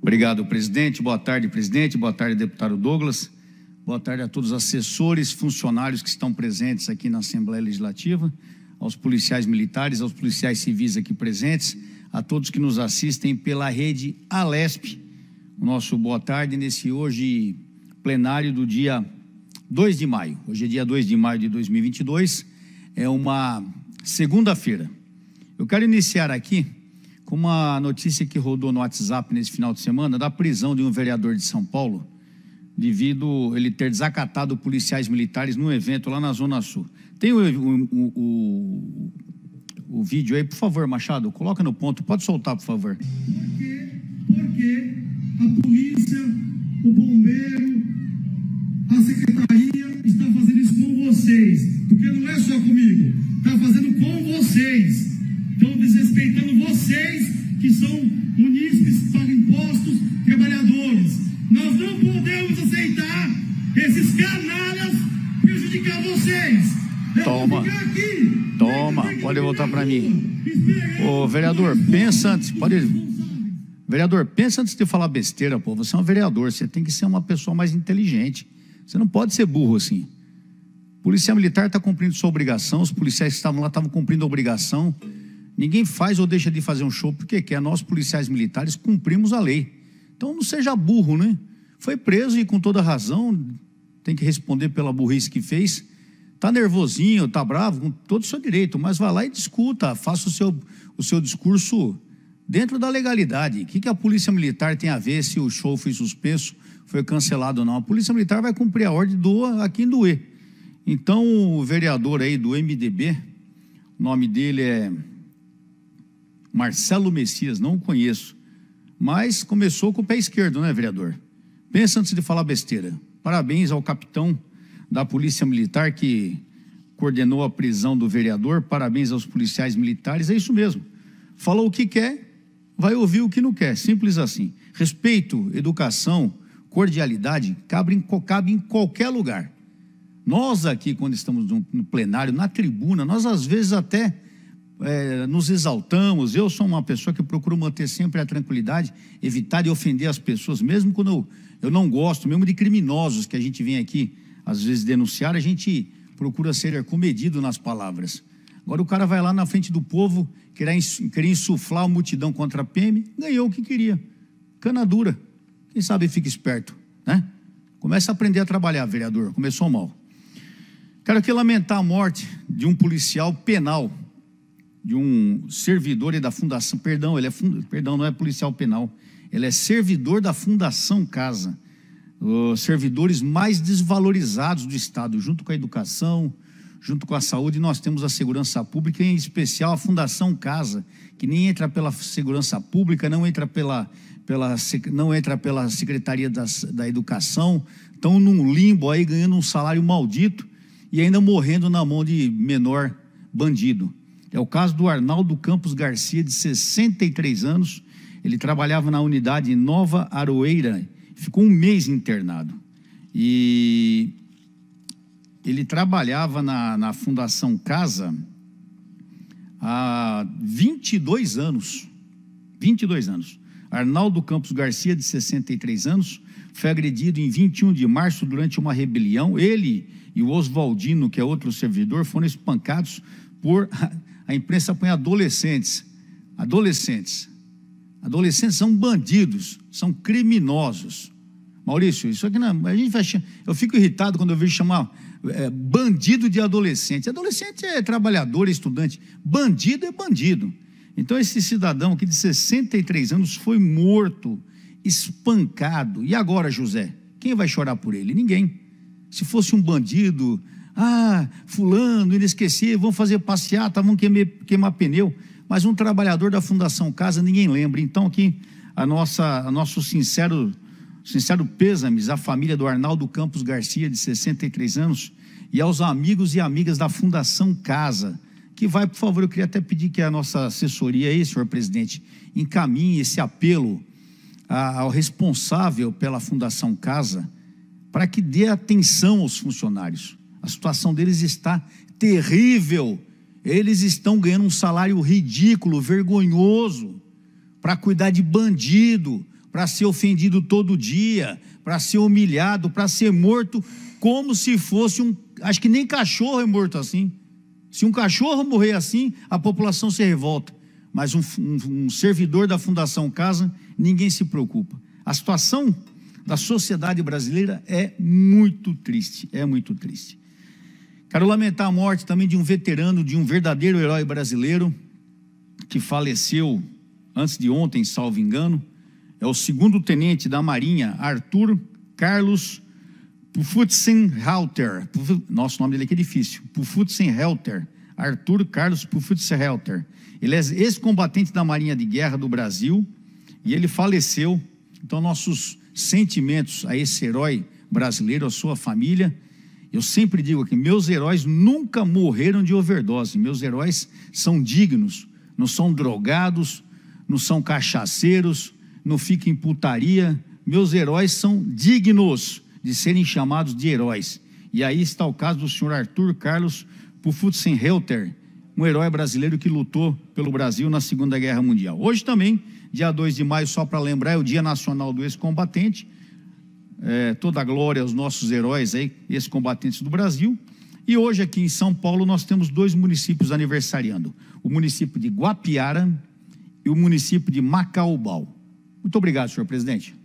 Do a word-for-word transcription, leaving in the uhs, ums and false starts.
Obrigado, presidente. Boa tarde, presidente. Boa tarde, deputado Douglas. Boa tarde a todos os assessores, funcionários que estão presentes aqui na Assembleia Legislativa, aos policiais militares, aos policiais civis aqui presentes, a todos que nos assistem pela rede Alesp. O nosso boa tarde nesse hoje plenário do dia dois de maio. Hoje é dia dois de maio de dois mil e vinte e dois, é uma segunda-feira. Eu quero iniciar aqui com uma notícia que rodou no WhatsApp nesse final de semana, da prisão de um vereador de São Paulo, devido ele ter desacatado policiais militares num evento lá na Zona Sul. Tem o, o, o, o vídeo aí, por favor, Machado, coloca no ponto, pode soltar, por favor. Por quê? Porque a polícia, o bombeiro, a secretaria está fazendo isso com vocês, porque não é só comigo, está fazendo com vocês, estão desrespeitando vocês, que são munícipes, pagam impostos, trabalhadores. Nós não podemos aceitar esses canalhas prejudicar vocês. Toma, aqui, toma, pode voltar para mim. Ô, vereador, pensa antes, pode... Vereador, pensa antes de falar besteira, pô, você é um vereador, você tem que ser uma pessoa mais inteligente, você não pode ser burro assim. O policial militar está cumprindo sua obrigação, os policiais que estavam lá estavam cumprindo a obrigação, ninguém faz ou deixa de fazer um show porque quer, nós policiais militares cumprimos a lei. Então não seja burro, né? Foi preso e com toda razão, tem que responder pela burrice que fez. Tá nervosinho, tá bravo, com todo o seu direito, mas vá lá e discuta, faça o seu, o seu discurso dentro da legalidade. O que, que a polícia militar tem a ver se o show foi suspenso, foi cancelado ou não? A polícia militar vai cumprir a ordem, doa a quem doer. Então o vereador aí do M D B, o nome dele é Marcelo Messias, não o conheço, mas começou com o pé esquerdo, né, vereador? Pensa antes de falar besteira. Parabéns ao capitão da Polícia Militar que coordenou a prisão do vereador, parabéns aos policiais militares, é isso mesmo. Falou o que quer, vai ouvir o que não quer, simples assim. Respeito, educação, cordialidade, cabe em, cabe em qualquer lugar. Nós aqui, quando estamos no, no plenário, na tribuna, nós às vezes até... É, nos exaltamos. Eu sou uma pessoa que procuro manter sempre a tranquilidade, evitar de ofender as pessoas, mesmo quando eu, eu não gosto, mesmo de criminosos que a gente vem aqui, às vezes, denunciar, a gente procura ser comedido nas palavras. Agora o cara vai lá na frente do povo, querer, querer insuflar a multidão contra a P M, ganhou o que queria. Cana dura. Quem sabe fica esperto, né? Começa a aprender a trabalhar, vereador, começou mal. Quero aqui lamentar a morte de um policial penal, de um servidor da Fundação, perdão, ele é fund, perdão, não é policial penal, ele é servidor da Fundação Casa, os servidores mais desvalorizados do Estado, junto com a educação, junto com a saúde, nós temos a segurança pública, em especial a Fundação Casa, que nem entra pela segurança pública, não entra pela, pela, não entra pela Secretaria das, da Educação, estão num limbo aí, ganhando um salário maldito e ainda morrendo na mão de menor bandido. É o caso do Arnaldo Campos Garcia, de sessenta e três anos. Ele trabalhava na unidade Nova Aroeira, ficou um mês internado. E ele trabalhava na, na Fundação Casa há vinte e dois anos. vinte e dois anos. Arnaldo Campos Garcia, de sessenta e três anos, foi agredido em vinte e um de março durante uma rebelião. Ele e o Oswaldino, que é outro servidor, foram espancados por... A imprensa põe adolescentes, adolescentes, adolescentes são bandidos, são criminosos. Maurício, isso aqui não, a gente vai, eu fico irritado quando eu vejo chamar é, bandido de adolescente. Adolescente é trabalhador, é estudante, bandido é bandido. Então esse cidadão aqui de sessenta e três anos foi morto, espancado. E agora, José, quem vai chorar por ele? Ninguém. Se fosse um bandido... Ah, fulano, inesquecível, vão fazer passeata, vão queimar, queimar pneu, mas um trabalhador da Fundação Casa ninguém lembra. Então aqui, a nossa, a nosso sincero, sincero pêsames à família do Arnaldo Campos Garcia, de sessenta e três anos, e aos amigos e amigas da Fundação Casa, que vai, por favor, eu queria até pedir que a nossa assessoria aí, senhor presidente, encaminhe esse apelo a, ao responsável pela Fundação Casa, para que dê atenção aos funcionários. A situação deles está terrível. Eles estão ganhando um salário ridículo, vergonhoso, para cuidar de bandido, para ser ofendido todo dia, para ser humilhado, para ser morto, como se fosse um... Acho que nem cachorro é morto assim. Se um cachorro morrer assim, a população se revolta. Mas um, um, um servidor da Fundação Casa, ninguém se preocupa. A situação da sociedade brasileira é muito triste, é muito triste. Quero lamentar a morte também de um veterano, de um verdadeiro herói brasileiro, que faleceu antes de ontem, salvo engano. É o segundo tenente da Marinha, Arthur Carlos Pufutzenhalter. Nossa, o nome dele aqui é difícil. Pufutzenhalter. Arthur Carlos Pufutzenhalter. Ele é ex-combatente da Marinha de Guerra do Brasil e ele faleceu. Então, nossos sentimentos a esse herói brasileiro, a sua família. Eu sempre digo aqui, meus heróis nunca morreram de overdose. Meus heróis são dignos, não são drogados, não são cachaceiros, não ficam em putaria. Meus heróis são dignos de serem chamados de heróis. E aí está o caso do senhor Arthur Carlos Pufutzenhalter, um herói brasileiro que lutou pelo Brasil na Segunda Guerra Mundial. Hoje também, dia dois de maio, só para lembrar, é o Dia Nacional do Ex-Combatente. É, toda a glória aos nossos heróis aí, ex-combatentes do Brasil. E hoje aqui em São Paulo nós temos dois municípios aniversariando. O município de Guapiara e o município de Macaubal. Muito obrigado, senhor presidente.